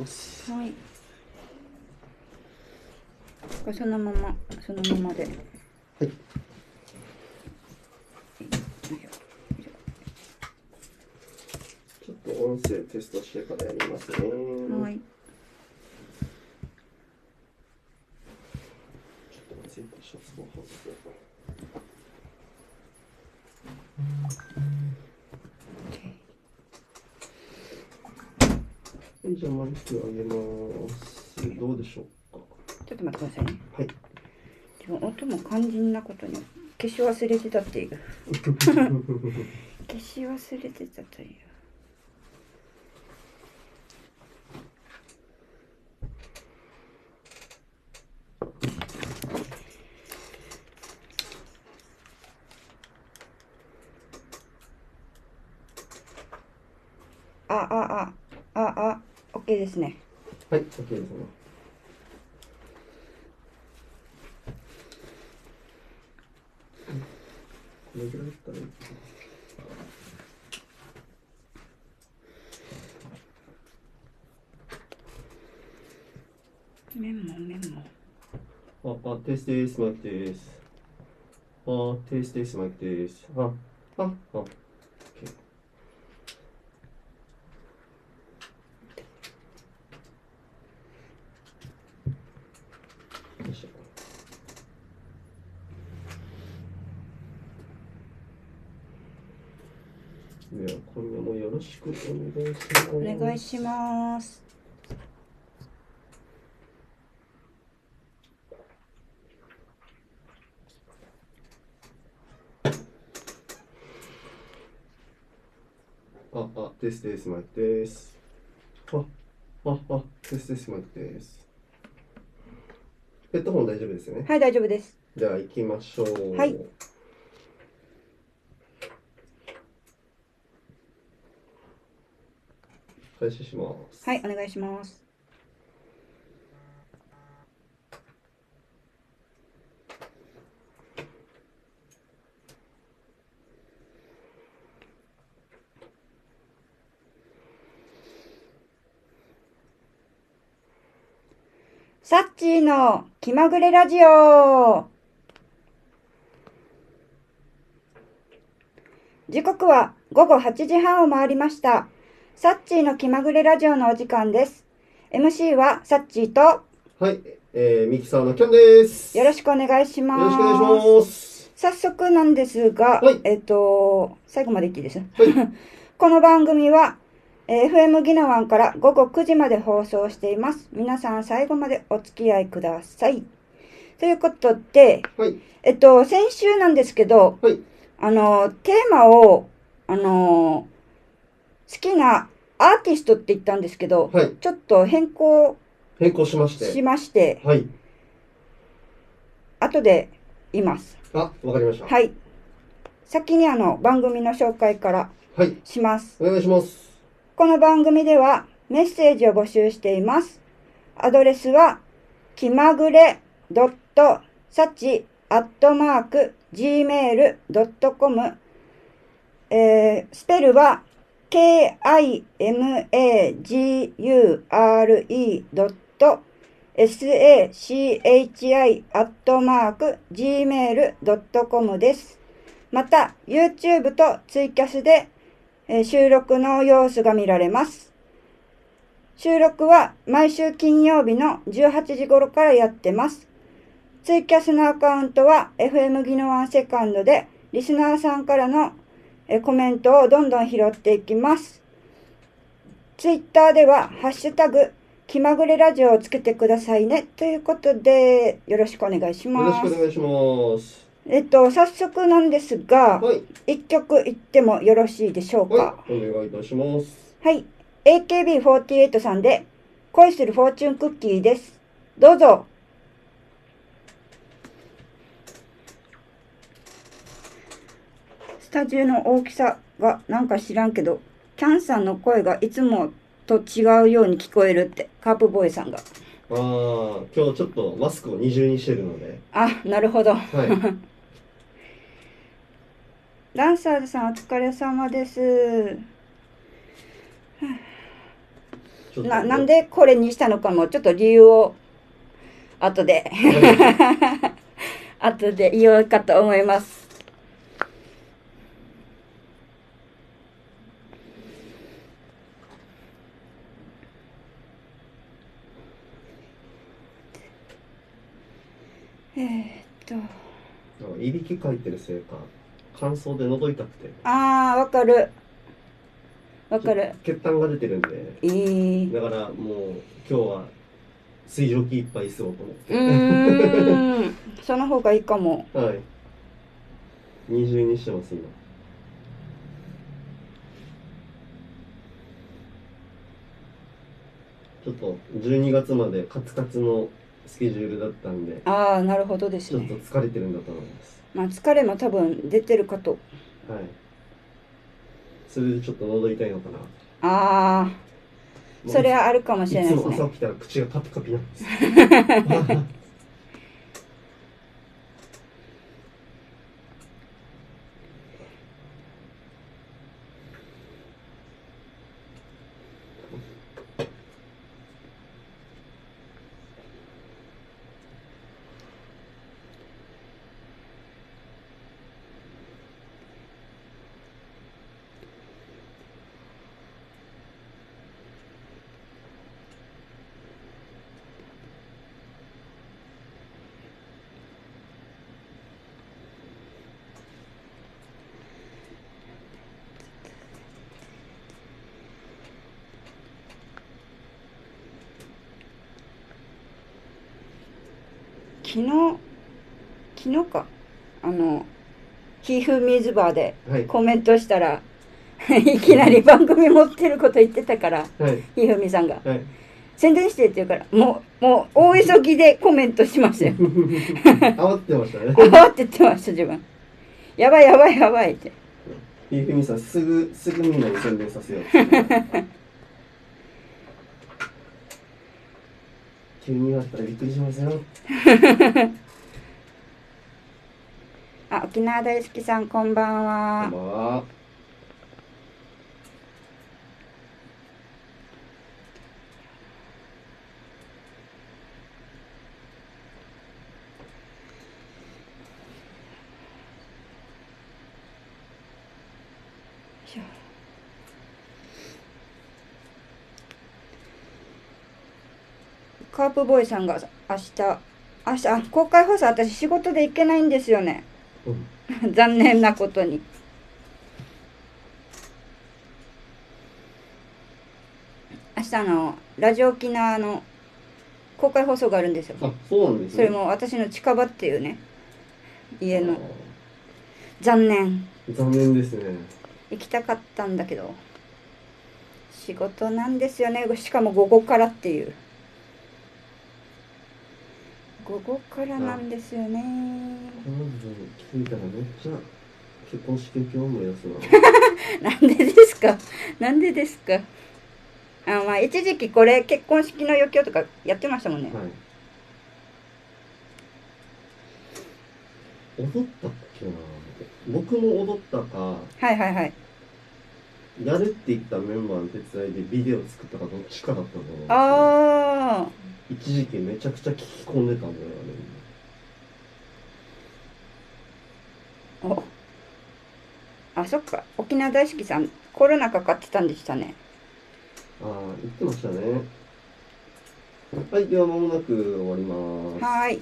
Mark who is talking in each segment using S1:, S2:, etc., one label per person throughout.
S1: ます。
S2: はい。そのままで。
S1: はい。ちょっと音声テストしてからやりますね。
S2: はい。
S1: ちょっと待って、シャツを外す。はい、じゃあマイク上げます。どうでしょうか。
S2: ちょっと待ってくださいね。
S1: はい。
S2: 自分音も肝心なことに消し忘れてたっていう。消し忘れてたという。OK ですね。
S1: はい、OK ですね。これぐらいだったらいい。
S2: メモ。
S1: テストです、マイクです。テストです、マイクです。OK。よいしょ。では、今夜もよろしくお願いします。
S2: お願いします。
S1: テストです、マイクです。テストです、マイクです。ヘッドホン大丈夫ですよね。
S2: はい、大丈夫です。
S1: じゃあ、行きましょう。
S2: はい。
S1: 開始します。
S2: はい、お願いします。サッチーの気まぐれラジオ。時刻は午後8時半を回りました。サッチーの気まぐれラジオのお時間です。MC はサッチーと、
S1: はい、ミキサーのキャンです。
S2: よろしくお願いします。
S1: よろしくお願いします。
S2: 早速なんですが、
S1: はい、
S2: 最後まで言っていいです。
S1: はい、
S2: この番組は、FM ギノワンから午後9時まで放送しています。皆さん最後までお付き合いください。ということで、
S1: はい、
S2: 先週なんですけど、
S1: はい、
S2: テーマを、好きなアーティストって言ったんですけど、
S1: はい、
S2: ちょっと変更
S1: しまして、はい、
S2: 後で言います。
S1: わかりました。
S2: はい。先に番組の紹介からします。
S1: お願いします。
S2: この番組ではメッセージを募集しています。アドレスは、気まぐれ .sachi@gmail.com、スペルは kimagure.sachi@gmail.com です。また、YouTube とツイキャスで、収録の様子が見られます。収録は毎週金曜日の18時頃からやってます。ツイキャスのアカウントは FM ギノワンセカンドで、リスナーさんからのコメントをどんどん拾っていきます。ツイッターではハッシュタグ気まぐれラジオをつけてくださいね。ということで、よろしくお願いします。
S1: よろしくお願いします。
S2: 早速なんですが、
S1: はい、
S2: 一曲言ってもよろしいでしょうか。
S1: はい、お願いいたします。
S2: はい。AKB48 さんで恋するフォーチュンクッキーです。どうぞ。スタジオの大きさがなんか知らんけど、キャンさんの声がいつもと違うように聞こえるって、カープボーイさんが。
S1: 今日ちょっとマスクを二重にしてるので。
S2: なるほど。
S1: はい。
S2: ダンサーズさんお疲れ様です。
S1: ちょっと
S2: なんでこれにしたのかも、ちょっと理由を後で後で言おうかと思います。
S1: いびきかいてるせいか乾燥で喉痛くて、
S2: あー、わかるわかる。
S1: 血痰が出てるんで、だからもう今日は水蒸気いっぱい吸おうと思って。
S2: その方がいいかも。
S1: はい。二重にしてます今。ちょっと12月までカツカツのスケジュールだったんで、
S2: ああ、なるほどです
S1: ちょっと
S2: ね。
S1: 疲れてるんだと思います。
S2: まあ疲れも多分出てるかと。
S1: はい。それでちょっと喉痛いのかな。
S2: ああ、それはあるかもしれないですね。
S1: いつも朝起きたら口がカピカピなんです。
S2: 昨日か、ひふみずバーで
S1: はい
S2: コメントしたら、いきなり番組持ってること言ってたから、
S1: はい。
S2: ひふみさんが。
S1: はい。
S2: 宣伝してって言うから、もう大急ぎでコメントしましたよ。
S1: 慌ててましたね。
S2: 慌ててました、自分。やばいやばいやばいって。
S1: ひふみさん、すぐみんなに宣伝させよう。急に言われたらびっくりしますよ。
S2: あ、沖縄大好きさん、こんばん
S1: こん
S2: は。
S1: ばんは。
S2: カープボーイさんが明日、公開放送私仕事で行けないんですよね。残念なことに。明日ラジオ沖縄の公開放送があるんですよ。
S1: あ、そうなんですね。
S2: それも私の近場っていうね、家の。残念
S1: ですね。
S2: 行きたかったんだけど、仕事なんですよね。しかも午後からっていう。午後からなんですよね。
S1: この人聞いたらめっちゃ結婚式今日思い出す
S2: な。なんでですかなんでですか。まあ一時期これ結婚式の余興とかやってましたもんね。
S1: はい。踊ったっけな。僕も踊ったか。
S2: はいはいはい。
S1: やるって言ったメンバーの手伝いでビデオ作ったかどっちかだったと思うんですよ。
S2: ああ。
S1: 一時期めちゃくちゃ聞き込んでたんだよね。
S2: そっか。沖縄大好きさん、コロナかかってたんでしたね。
S1: ああ、言ってましたね。はい、では間もなく終わります。
S2: はい。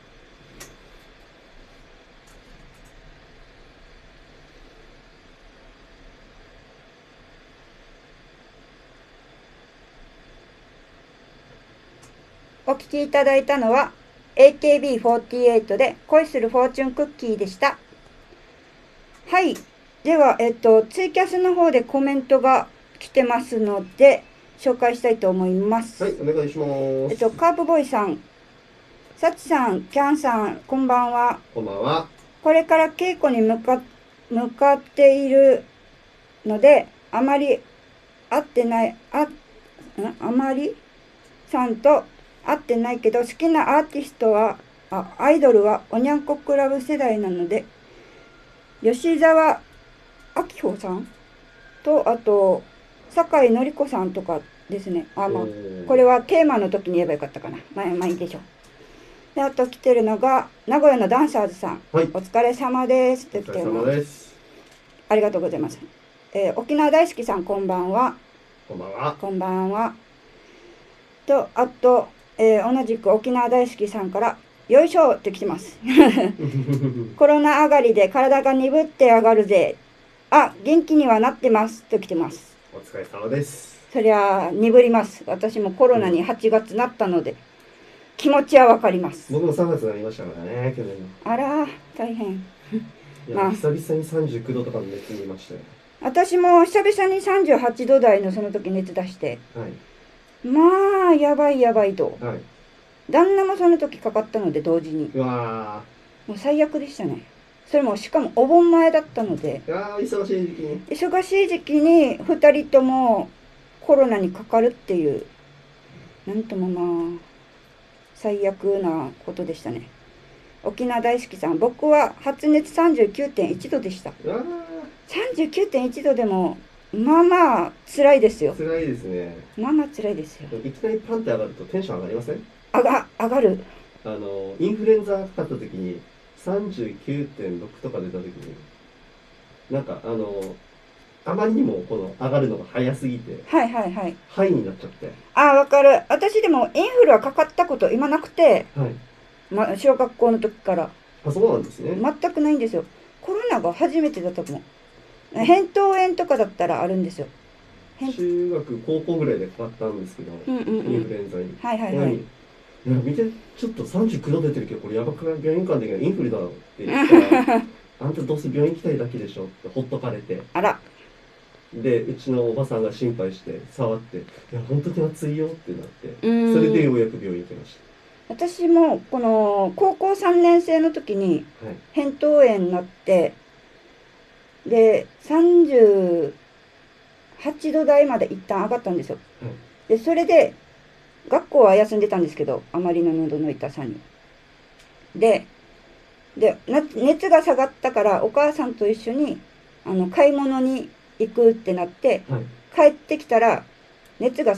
S2: お聞きいただいたのは AKB48 で恋するフォーチュンクッキーでした。はい。では、ツイキャスの方でコメントが来てますので、紹介したいと思います。
S1: はい、お願いします。
S2: カープボーイさん、サチさん、キャンさん、こんばんは。
S1: こんばんは。
S2: これから稽古に向かっているので、あまり会ってない、あまりさんと会ってないけど、好きなアーティストは、アイドルはおにゃんこクラブ世代なので、吉沢明穂さんと、あと、酒井紀子さんとかですね。あ、まあ、
S1: おー
S2: これはテーマの時に言えばよかったかな。まあいいでしょう。で、あと来てるのが、名古屋のダンサーズさん。
S1: はい。
S2: お疲れ様ですっ
S1: お疲れ
S2: て来てます。
S1: 様です。
S2: ありがとうございます。沖縄大好きさん、こんばんは。
S1: こんばんは。
S2: こんばんは。と、あと、同じく沖縄大好きさんから、よいしょって来てます。コロナ上がりで体が鈍って上がるぜ。あ、元気にはなってますと来てます。
S1: お疲れ様です。
S2: そりゃ、鈍ります。私もコロナに8月なったので、気持ちはわかります。
S1: 僕も3月になりましたからね、去年の。
S2: あら、大変。
S1: いや、
S2: まあ
S1: 久々に39度とかの熱にいましたよ。
S2: 私も久々に38度台のその時熱出して、
S1: はい。
S2: まあ、やばいやばいと。
S1: はい。
S2: 旦那もその時かかったので、同時に。
S1: うわ
S2: もう最悪でしたね。それもしかもお盆前だったので、
S1: ー。忙しい時期に。
S2: 忙しい時期に2人ともコロナにかかるっていう、なんともまあ、最悪なことでしたね。沖縄大好きさん、僕は発熱39.1度でした。
S1: うわ
S2: 39.1度でも、まあまあ辛いですよ。
S1: 辛いですね。
S2: まあまあ辛いですよ。
S1: いきなりパンって上がるとテンション上がりません？
S2: 上がる。
S1: インフルエンザかかった時に39.6とか出た時に、なんかあまりにもこの上がるのが早すぎて、
S2: はいはいはい。
S1: ハイになっちゃって。
S2: わかる。私でもインフルはかかったこと今なくて、
S1: はい。
S2: 小学校の時から
S1: あ、そうなんですね。
S2: 全くないんですよ。コロナが初めてだと思う。扁桃炎とかだったらあるんですよ。
S1: 中学、高校ぐらいでかかったんですけど、
S2: うんうんうん
S1: インフルエンザに。
S2: はいはいはい。
S1: 親に、いや、見て、ちょっと39度出てるけど、これやばくない？病院間でインフルだろって言ったら、あんたどうせ病院行きたいだけでしょってほっとかれて。
S2: あら。
S1: で、うちのおばさんが心配して触って、いや、本当に暑いよってなって、
S2: うん
S1: それでようやく病院行きまし
S2: 私もこの高校3年生の時に
S1: た。はい。
S2: 扁桃炎になって、で、38度台まで一旦上がったんですよ。
S1: はい。
S2: で、それで、学校は休んでたんですけど、あまりの喉の痛さに。で、熱が下がったからお母さんと一緒に買い物に行くってなって、
S1: はい。
S2: 帰ってきたら熱が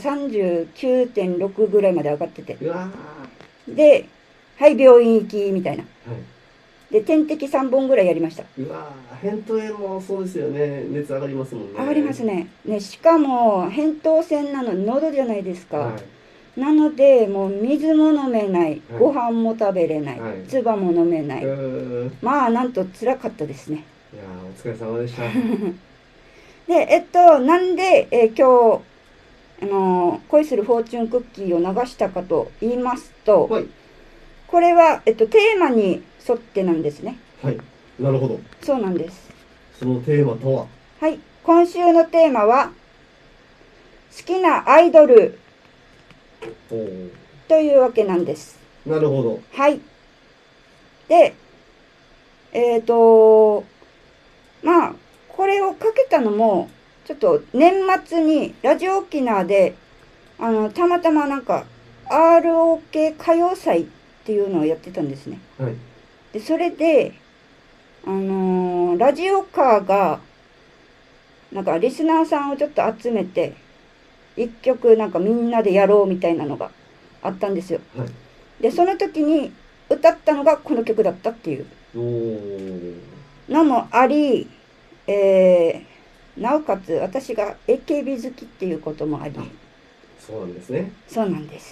S2: 39.6ぐらいまで上がってて、
S1: うわ
S2: で、はい、病院行きみたいな。
S1: ー。はい。
S2: で、点滴3本ぐらいやりました。
S1: うわー、扁桃炎もそうですよね。熱上がりますもんね。
S2: 上がりますね。しかも扁桃腺なのに喉じゃないですか。
S1: はい。
S2: なので、もう水も飲めない、
S1: はい
S2: ご飯も食べれない、
S1: はい
S2: 唾も飲めない。
S1: い
S2: まあ、なんと辛かったですね。
S1: やー、お疲れ様でした。
S2: で、なんで、今日、恋するフォーチュンクッキーを流したかと言いますと、
S1: はい。
S2: これは、テーマに沿ってなんですね。
S1: はい。なるほど。
S2: そうなんです。
S1: そのテーマとは？
S2: はい。今週のテーマは、好きなアイドル
S1: おー。
S2: というわけなんです。
S1: なるほど。
S2: はい。で、えっと、まあ、これをかけたのも、ちょっと年末にラジオ沖縄で、たまたまなんか、ROK 歌謡祭っていうのをやってたんですね。
S1: はい。
S2: で、それで、ラジオカーが、なんかリスナーさんをちょっと集めて、一曲なんかみんなでやろうみたいなのがあったんですよ。
S1: はい。
S2: で、その時に歌ったのがこの曲だったっていう
S1: おー。
S2: のもあり、なおかつ私が AKB 好きっていうこともあり、
S1: そうなんですね。
S2: そうなんです。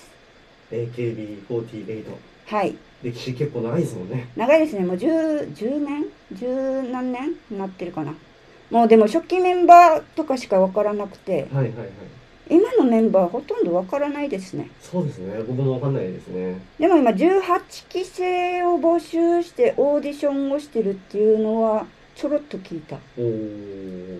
S1: AKB48。
S2: はい。
S1: 歴史結構長いですもんね。
S2: 長いですね。もう10年 ?10 何年になってるかな。もうでも初期メンバーとかしかわからなくて、
S1: はいはいはい。
S2: 今のメンバーほとんどわからないですね。
S1: そうですね。僕もわかんないですね。
S2: でも今18期生を募集してオーディションをしてるっていうのはちょろっと聞いた。
S1: おー。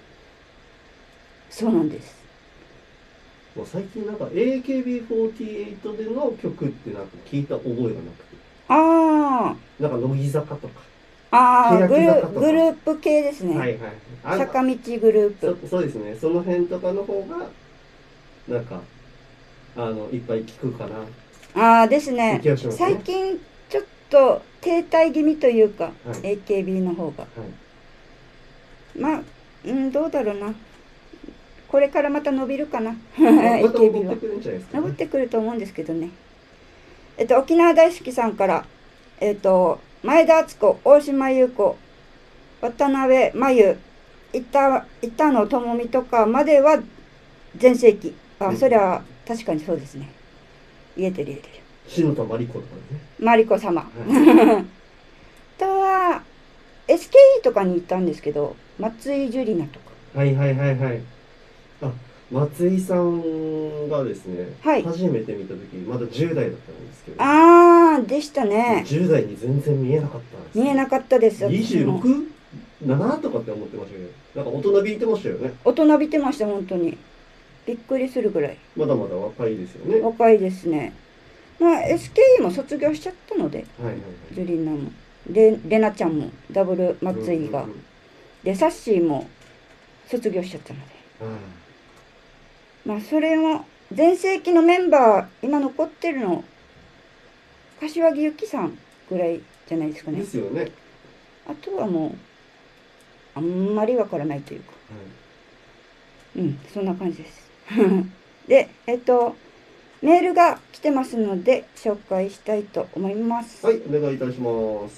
S2: そうなんです。
S1: もう最近なんか AKB48 での曲ってなんか聞いた覚えがなくて。
S2: あ
S1: なんか乃木坂とか。
S2: あ、
S1: 欅坂とか。
S2: グループ系ですね。
S1: はいはい。
S2: 坂道グループ。
S1: そうですね。その辺とかの方が、なんか、いっぱい聞くかな。
S2: ああですね。
S1: 気がしますね。
S2: 最近ちょっと停滞気味というか、
S1: はい、
S2: AKB の方が。
S1: はい。
S2: まあ、どうだろうな。 これからまた伸びるかな。
S1: また
S2: AKB は
S1: 登ってくるんじゃないですか、
S2: 登ってくると思うんですけどね。沖縄大好きさんから、前田敦子、大島優子、渡辺真由、板野友美とかまでは全盛期。それは確かにそうですね。言えてる。
S1: 篠田麻里子とかね。
S2: マリコ様。
S1: はい
S2: あとは、SKE とかに行ったんですけど、松井樹里奈とか。
S1: はいはいはいはい。あ、松井さんがですね、
S2: はい
S1: 初めて見た時まだ10代だったんですけど、
S2: でしたね。
S1: 10代に全然見えなかったんですよ。
S2: 見えなかったです。私も
S1: 26？ 7とかって思ってましたけど、なんか大人びいてましたよね。
S2: 大人びてました、本当に。びっくりするぐらい。
S1: まだまだ若いですよね。
S2: 若いですね。SKE も卒業しちゃったので、
S1: はいはいはい。
S2: ジュリナも。で、レナちゃんも、ダブル松井が。
S1: うんうんうん
S2: で、サッシーも卒業しちゃったので。それも、全盛期のメンバー、今残ってるの、柏木由紀さんぐらいじゃないですかね。
S1: ですよね。
S2: あとはもう、あんまりわからないというか。そんな感じです。で、メールが来てますので、紹介したいと思います。
S1: はい、お願いいたします。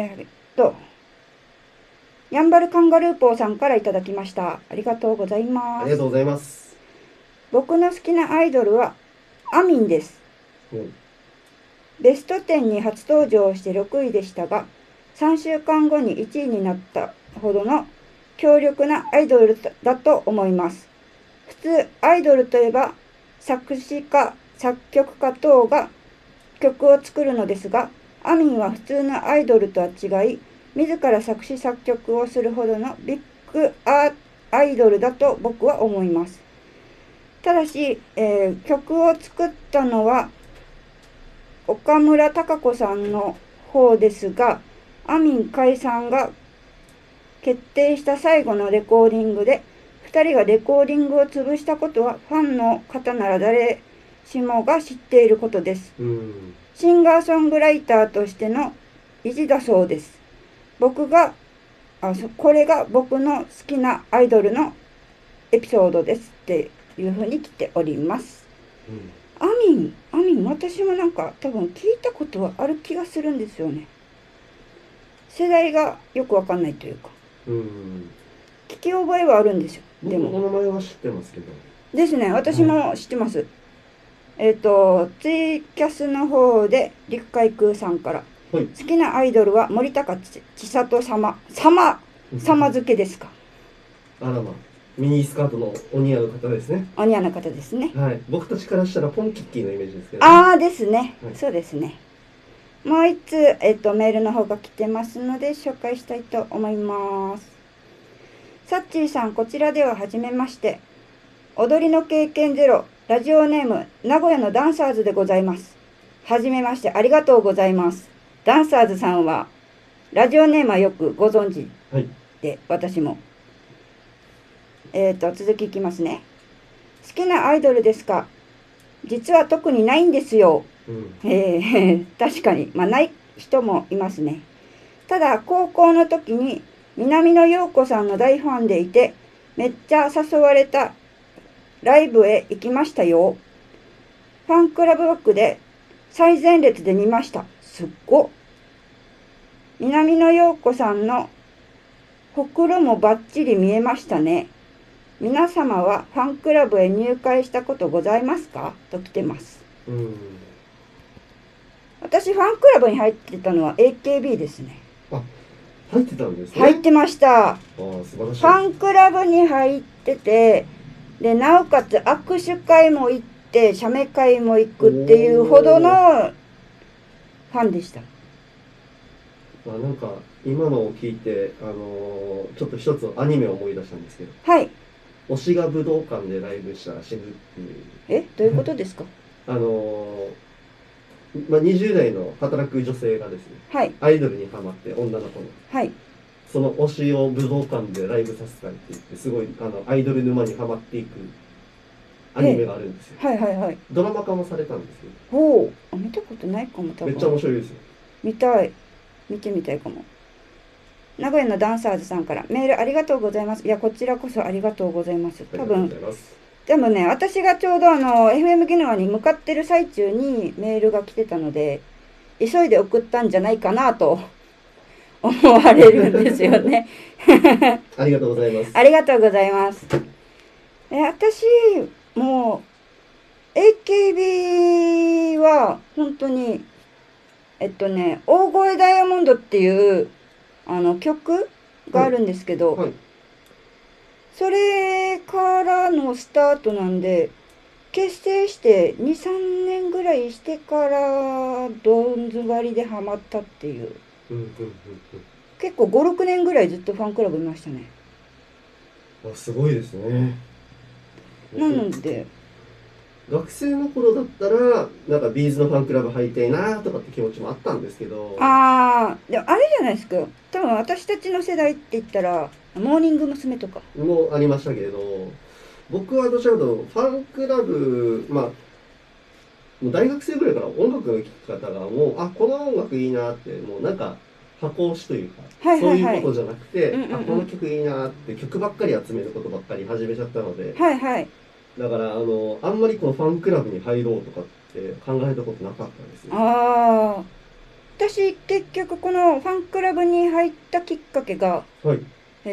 S2: やんばるカンガルーポーさんからいただきました。ありがとうございます。
S1: ありがとうございます。
S2: 僕の好きなアイドルは、アミンです。ベスト10に初登場して6位でしたが、3週間後に1位になったほどの強力なアイドルだと思います。普通、アイドルといえば、作詞家、作曲家等が曲を作るのですが、アミンは普通のアイドルとは違い、自ら作詞作曲をするほどのビッグアイドルだと僕は思います。ただし、曲を作ったのは岡村孝子さんの方ですが、アミン解散が決定した最後のレコーディングで、2人がレコーディングを潰したことはファンの方なら誰しもが知っていることです。シンガーソングライターとしての意地だそうです。これが僕の好きなアイドルのエピソードですっていうふうに来ております。アミン、私もなんか多分聞いたことはある気がするんですよね。世代がよくわかんないというか。聞き覚えはあるんですよ。でも。
S1: お名前は知ってますけど。
S2: ですね、私も知ってます。ツイキャスの方で陸海空さんから、好きなアイドルは森高千里様付けですか。
S1: あらま、ミニスカートのお似合う方ですね。
S2: お似合う方ですね。
S1: はい、僕たちからしたらポンキッキーのイメージですけど、ね。
S2: ですね、そうですね。もう一つ、メールの方が来てますので紹介したいと思います。サッチーさん、こちらでははじめまして。踊りの経験ゼロ、ラジオネーム、名古屋のダンサーズでございます。はじめまして、ありがとうございます。ダンサーズさんは、ラジオネームはよくご存知で、私も。続きいきますね。好きなアイドルですか？実は特にないんですよ。確かに、ない人もいますね。ただ、高校の時に南野陽子さんの大ファンでいて、めっちゃ誘われたライブへ行きましたよ。ファンクラブ枠で最前列で見ました。すっご。南野陽子さんのほくろもバッチリ見えましたね。皆様はファンクラブへ入会したことございますか？と来てます。私ファンクラブに入ってたのは AKB ですね。
S1: 入ってたんですね。
S2: 入ってました。
S1: 素晴らしい。
S2: ファンクラブに入ってて、でなおかつ握手会も行って写メ会も行くっていうほどのファンでした。
S1: なんか今のを聞いて、ちょっと一つアニメを思い出したんですけど、
S2: はい。
S1: 推しが武道館でライブしたら死ぬっていう。
S2: どういうことですか
S1: ？20代の働く女性がですね、
S2: はい、
S1: アイドルにハマって、女の子の、
S2: はい、
S1: その推しを武道館でライブさせたいって言って、すごいアイドル沼にはまっていくアニメがあるんですよ。ドラマ化もされたんですけど。
S2: 見たことないかも。多分
S1: めっちゃ面白いですよ。
S2: 見てみたいかも。 名古屋のダンサーズさんからメールありがとうございます。いや、こちらこそありがとうございます。多分、でもね、私がちょうどFM ギノアに向かってる最中にメールが来てたので、急いで送ったんじゃないかなと思われるんですよね。
S1: ありがとうございます。
S2: ありがとうございます。私、もう、AKB は本当に、大声ダイヤモンドっていう曲があるんですけど、
S1: はい。
S2: それからのスタートなんで、結成して2、3年ぐらいしてからどん詰まりでハマったっていう。結構5、6年ぐらいずっとファンクラブいましたね。
S1: あ、すごいですね。
S2: なので、
S1: 学生の頃だったら、なんかビーズのファンクラブ入りたいなとかって気持ちもあったんですけど。
S2: でもあれじゃないですか。多分私たちの世代って言ったら、モーニング娘。とか。
S1: もありましたけれど、僕はどちらかというと、ファンクラブ、もう大学生ぐらいから音楽の聴き方がもう、あ、この音楽いいなって、もうなんか、箱推しというか、
S2: はいはいはい
S1: そういうことじゃなくて、
S2: うんうんうん
S1: あ、この曲いいなって曲ばっかり集めることばっかり始めちゃったので、
S2: はいはい。
S1: だからあんまりこのファンクラブに入ろうとかって考えたことなかったんですよ。
S2: ああ。私結局このファンクラブに入ったきっかけが、
S1: はい。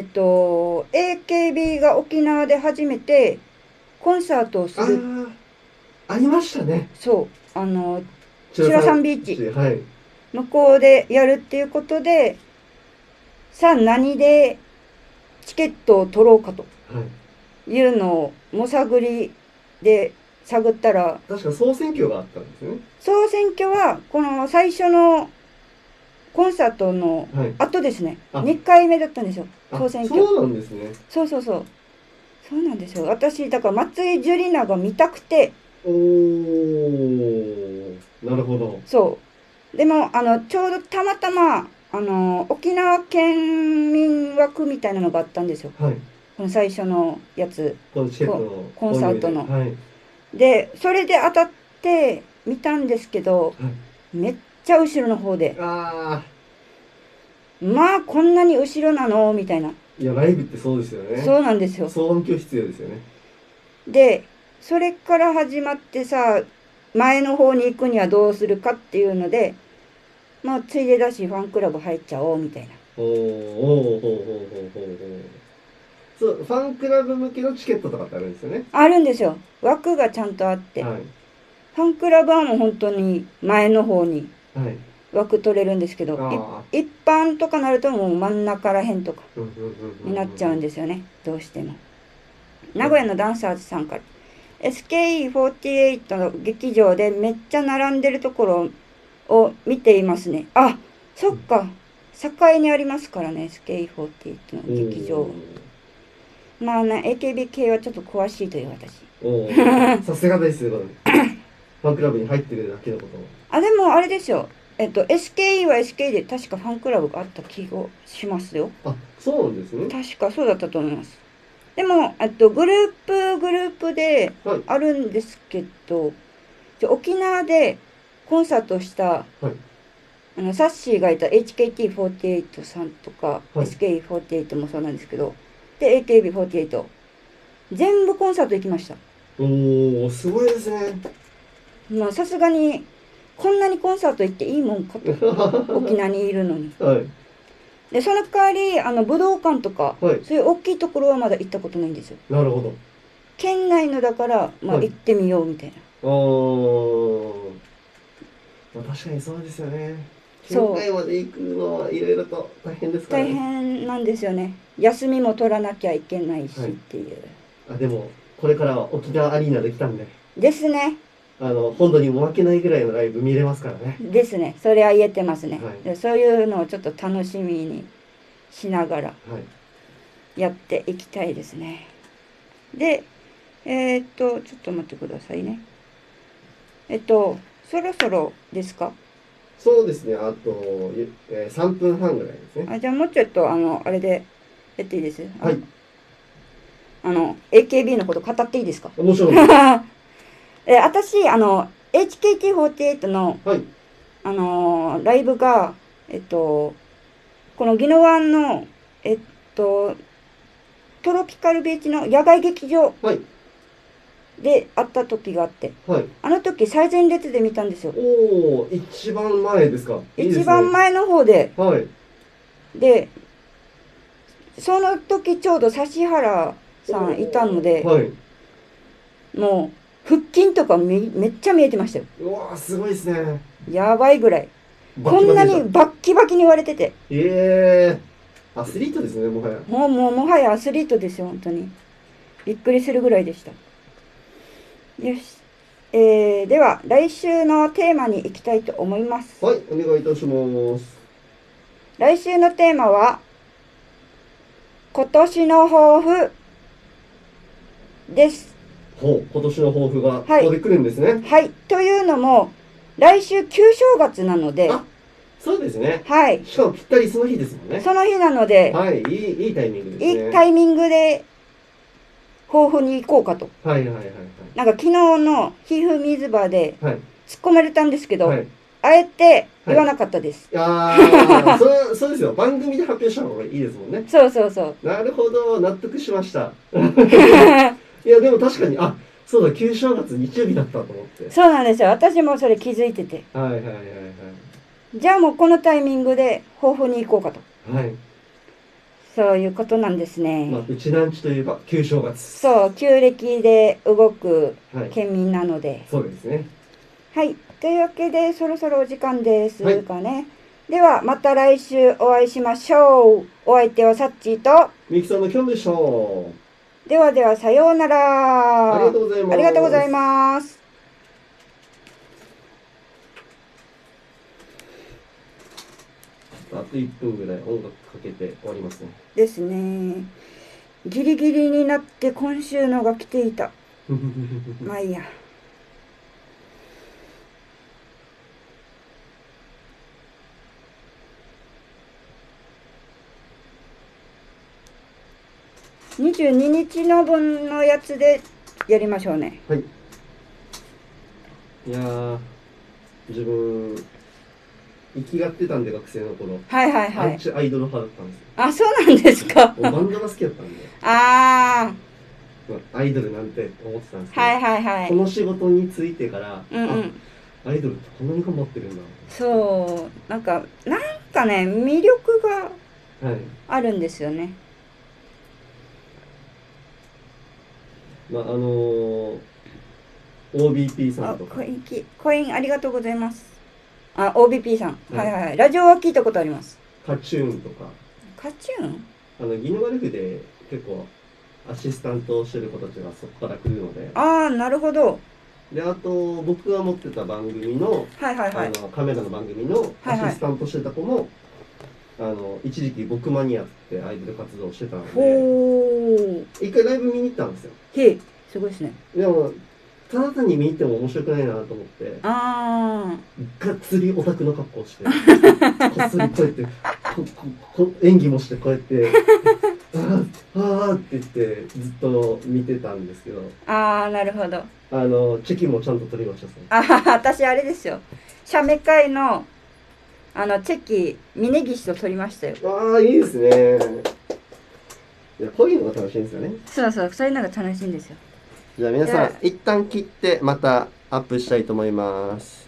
S2: AKB が沖縄で初めてコンサートをする。
S1: ありましたね。
S2: そう。チュラサンビーチ。
S1: はい。
S2: 向こうでやるっていうことで、さあ何でチケットを取ろうかというのをも探りで探ったら、
S1: 確か総選挙があったんですよね。
S2: 総選挙はこの最初のコンサートの後ですね。2回目だったんですよ。総選挙。
S1: そうなんですね。
S2: そうそうそう。そうなんですよ。私、だから松井樹里奈が見たくて。
S1: おー、なるほど。
S2: そう。でも、ちょうどたまたま、沖縄県民枠みたいなのがあったんですよ。
S1: はい。
S2: この最初のやつ。
S1: このチケットの
S2: コンサートの。
S1: はい。
S2: で、それで当たって見たんですけど、
S1: はい、
S2: めっちゃ後ろの方で。
S1: ま
S2: あ、こんなに後ろなのみたいな。
S1: いや、ライブってそうですよね。
S2: そうなんですよ。
S1: 騒音響必要ですよね。
S2: で、それから始まってさ、前の方に行くにはどうするかっていうので、まあ、ついでだし、ファンクラブ入っちゃおう、みたいな。
S1: そう、ファンクラブ向けのチケットとかってあるんですよね。
S2: あるんですよ。枠がちゃんとあって。
S1: はい、
S2: ファンクラブはもう本当に前の方に枠取れるんですけど、一般とかなるともう真ん中らへんとかになっちゃうんですよね。どうしても。名古屋のダンサーズさんから。SKE48 の劇場でめっちゃ並んでるところを見ていますね。あ、そっか。境にありますからね、SKE48 の劇場。まあね、AKB 系はちょっと詳しいという私。
S1: さすがですよ。ファンクラブに入ってるだけのこと。
S2: でもあれですよ。SKE は SKE で確かファンクラブがあった気がしますよ。
S1: あ、そうなんですね。
S2: 確かそうだったと思います。でも、グループであるんですけど、沖縄でコンサートした、サッシーがいた HKT48 さんとか、SKE48 もそうなんですけど、で、AKB48、全部コンサート行きました。
S1: すごいですね。
S2: まあ、さすがに、こんなにコンサート行っていいもんかと。沖縄にいるのに。で、その代わり、武道館とか、そういう大きいところはまだ行ったことないんですよ。
S1: なるほど。
S2: 県内のだから、まあ、行ってみようみたいな。
S1: 確かにそうですよね。県外まで行くのはいろいろと大変ですからね。
S2: 大変なんですよね。休みも取らなきゃいけないしっていう。
S1: でも、これからは沖縄アリーナできたんで。
S2: ですね。
S1: 本土にも負けないぐらいのライブ見れますからね。
S2: ですね。それは言えてますね。そういうのをちょっと楽しみにしながらやっていきたいですね。で、ちょっと待ってくださいね。そろそろですか？
S1: そうですね。あと、3分半ぐらいですね。
S2: じゃあもうちょっと、あれでやっていいです？
S1: はい。
S2: AKB のこと語っていいですか？
S1: もちろん。
S2: 私、HKT48 の、ライブが、 この宜野湾の、トロピカルビーチの野外劇場
S1: はい。
S2: で会った時があって、
S1: はい。
S2: あの時最前列で見たんですよ。
S1: おお、一番前ですか。いいですね。
S2: 一番前の方で、
S1: はい。
S2: で、その時ちょうど指原さんいたので、
S1: はい。
S2: もう腹筋とかめっちゃ見えてましたよ。
S1: うわー、すごいですね。
S2: やばいぐらい。
S1: バ
S2: こんな
S1: キバキでした。
S2: にバッキバキに言われてて。
S1: えアスリートですね、もはや。
S2: もはやアスリートですよ、本当に。びっくりするぐらいでした。よし。では、来週のテーマに行きたいと思います。
S1: はい、お願いいたします。
S2: 来週のテーマは、今年の抱負です。
S1: ほう、今年の抱負がこ
S2: はい
S1: こで来るんですね。
S2: はい。というのも、来週旧正月なので、
S1: あ、そうですね。
S2: はい。
S1: しかもぴったりその日ですもんね。
S2: その日なので、
S1: はい、いいタイミングですね。
S2: いいタイミングで抱負に行こうかと。
S1: はいはいはい
S2: なんか昨日の皮膚水場で
S1: はい。はい。
S2: 突っ込まれたんですけど、
S1: はい。い
S2: あえて言わなかったです。
S1: やー、そうですよ。番組で発表した方がいいですもんね。
S2: そうそうそう。
S1: なるほど、納得しました。いや、でも確かに、あ、そうだ、旧正月日曜日だったと思って。
S2: そうなんですよ。私もそれ気づいてて。
S1: はいはいはい
S2: じゃあもうこのタイミングで抱負に行こうかと。
S1: はい。はい。
S2: そういうことなんですね。
S1: まあ、うちなんちといえば旧正月。
S2: そう、旧暦で動く
S1: はい。
S2: 県民なので。
S1: そうですね。
S2: はい。というわけで、そろそろお時間です
S1: はい
S2: かね。では、また来週お会いしましょう。お相手はサッチーと、
S1: みきさんのキョンでした。
S2: ではでは、さようなら。
S1: ありがとうございます。
S2: ありがとうございます。
S1: あと1分ぐらい音楽かけて終わりますね。
S2: ですね。ギリギリになって今週のが来ていた。まあいいや。22日の分のやつでやりましょうね。
S1: はい。いやー、自分、生きがってたんで、学生の頃。
S2: はいはいは
S1: アン
S2: い。
S1: チアイドル派だったんですよ。
S2: あ、そうなんですか。
S1: バンドが好きだったんで、
S2: あ
S1: まあアイドルなんて思ってたんです
S2: あ、
S1: けど、
S2: はいはいはい。
S1: この仕事に就いてから、
S2: うんうん。
S1: アイドルってこんなに頑張ってるんだ。
S2: そう、なんかね、魅力が
S1: はい。
S2: あるんですよね。
S1: まあ、OBP さ
S2: あ、
S1: んとか、
S2: コインありがとうございます。あ、OBP さん。
S1: は
S2: はいいはいはい。ラジオは聞いたことあります。
S1: カチューンとか、
S2: カチューン
S1: ギノガルフで結構アシスタントをしてる子たちがそこから来るので、
S2: ああ、なるほど。
S1: で、あと、僕が持ってた番組の、
S2: はいはいはい。
S1: カメラの番組のアシスタントしてた子も、一時期僕マニアってアイドル活動してたので、
S2: ほー。
S1: 一回ライブ見に行ったんですよ。
S2: へえ、すごいですね。
S1: でも、ただ単に見に行っても面白くないなと思って、
S2: あ
S1: がっつりオタクの格好をして、こっそりこうやって、演技もしてこうやって、あーって言ってずっと見てたんですけど、
S2: あ、なるほど。
S1: チェキもちゃんと取りましたね。
S2: 私あれですよ。写メ会の、チェキ、峯岸と撮りましたよ。
S1: ああ、いいですね。いや、こういうのが楽しいんですよね。
S2: そうそう、そういうのが楽しいんですよ。
S1: じゃあ皆さん
S2: じゃあ、
S1: 一旦切ってまたアップしたいと思います。